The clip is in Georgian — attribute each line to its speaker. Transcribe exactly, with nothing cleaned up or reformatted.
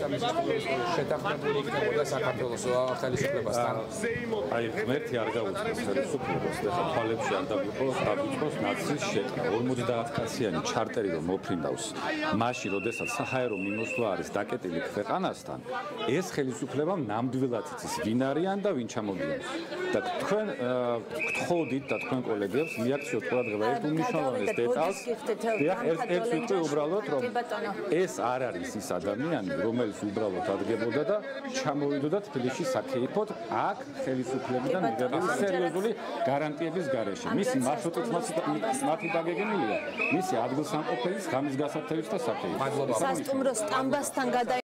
Speaker 1: შეთანხმებული იქნებოდა საქართველოს ხელისუფლებასთან.
Speaker 2: აი, ღმერთი არ გაუწყოს ხელისუფლებას და ხალხებში არ დაგვიყოს დაგვიწყოს ნაციის შეტყა. ორმოცდაათ კაციანი ჩარტერი რომ მოფრინდავს, მაშინ, როდესაც საჰაერო მიმოსვლა არის დაკეტილი ქვეყანასთან, ეს ხელისუფლება ნამდვილად იცის ვინ არიან და ვინ ჩამოდიან. და თქვენ გთხოვდით და თქვენ კოლეგებს რეაქციო ყურადღება ერთ უმნიშვნელოვანეს დეტალს. დიახ, ერთ ერთ ვიტყვი უბრალოდ რომ ეს არ არის ის ადამიანი, რომელიც უბრალოდ ადგებოდა და ჩამოვიდოდა თბილისში საქეიფოდ აქ ხელისუფლებიდან მიღებული სერიოზული გარანტიების გარეშე. მისი მარშრუტიც მათი დაგეგმილია, მისი ადგილსამყოფელის ღამის გასათევიც და საქეიფო.
Speaker 3: სასტუმრო სტამბასთან გადა